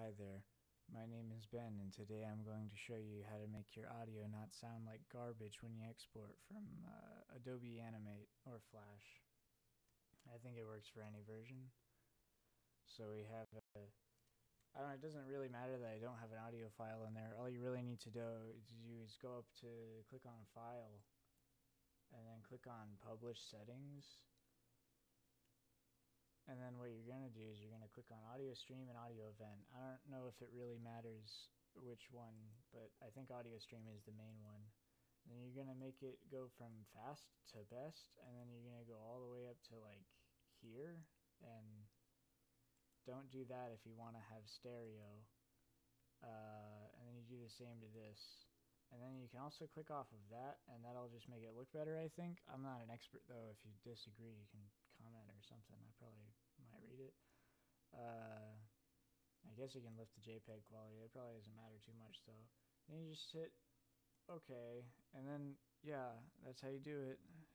Hi there, my name is Ben, and today I'm going to show you how to make your audio not sound like garbage when you export from Adobe Animate or Flash. I think it works for any version. So we have I don't know, it doesn't really matter that I don't have an audio file in there. All you really need to do is go up to click on File, and then click on Publish Settings. And then what you're going to do is you're going to click on Audio Stream and Audio Event. I don't know if it really matters which one, but I think Audio Stream is the main one. And then you're going to make it go from fast to best, and then you're going to go all the way up to like here. And don't do that if you want to have stereo. And then you do the same to this. And then you can also click off of that, and that'll just make it look better, I think. I'm not an expert, though. If you disagree, you can comment or something. I probably might read it. I guess you can lift the JPEG quality. It probably doesn't matter too much, though. Then you just hit OK, and then, yeah, that's how you do it.